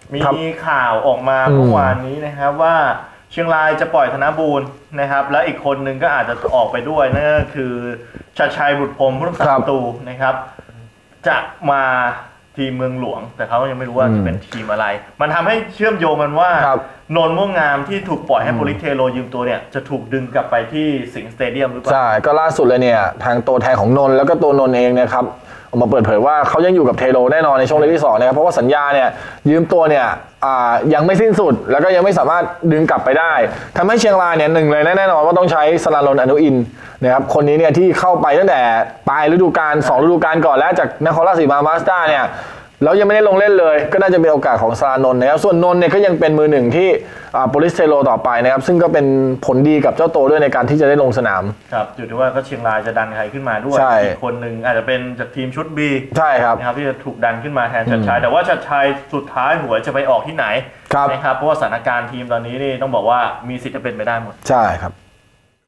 มีข่าวออกมาเมื่อวานนี้นะครับว่าเชียงรายจะปล่อยธนบูรณ์นะครับและอีกคนนึงก็อาจจะออกไปด้วยนั่นก็คือชัดชัยบุตรพรหมผู้รักษาประตูนะครับจะมาทีมเมืองหลวงแต่เขายังไม่รู้ว่าจะเป็นทีมอะไรมันทำให้เชื่อมโยงกันว่านนท์ม่วงงามที่ถูกปล่อยให้โปลิสเทโรยืมตัวเนี่ยจะถูกดึงกลับไปที่สิงห์สเตเดียมหรือเปล่าใช่ก็ล่าสุดเลยเนี่ยทางตัวแทนของนนท์แล้วก็ตัวนนท์เองเนี่ยครับออกมาเปิดเผยว่าเขายังอยู่กับเทโรแน่นอนในช่วงเล็กที่2นะครับเพราะว่าสัญญาเนี่ยยืมตัวเนี่ยยังไม่สิ้นสุดแล้วก็ยังไม่สามารถดึงกลับไปได้ทำให้เชียงรายเนี่ยหนึ่งเลยแน่นอนว่าต้องใช้สรานนท์อนุอินทร์นะครับคนนี้เนี่ยที่เข้าไปตั้งแต่ปลายฤดูกาล2ฤดูกาลก่อนแล้วจากนครราชสีมามาสด้าเนี่ยแล้วยังไม่ได้ลงเล่นเลยก็น่าจะเป็นโอกาสของสรานนท์นะครับส่วนนนท์เนี่ยก็ยังเป็นมือหนึ่งที่โปลิสเทโรต่อไปนะครับซึ่งก็เป็นผลดีกับเจ้าโตด้วยในการที่จะได้ลงสนามครับอยู่ที่ว่าก็เชียงรายจะดันใครขึ้นมาด้วยอีกคนหนึ่งอาจจะเป็นจากทีมชุด B ใช่ครับนะครับที่จะถูกดันขึ้นมาแทนชัดชัยแต่ว่าชัดชัยสุดท้ายหัวจะไปออกที่ไหนนะครับเพราะว่าสถานการณ์ทีมตอนนี้นี่ต้องบอกว่ามีสิทธิ์จะเป็นไปได้หมดใช่ครับ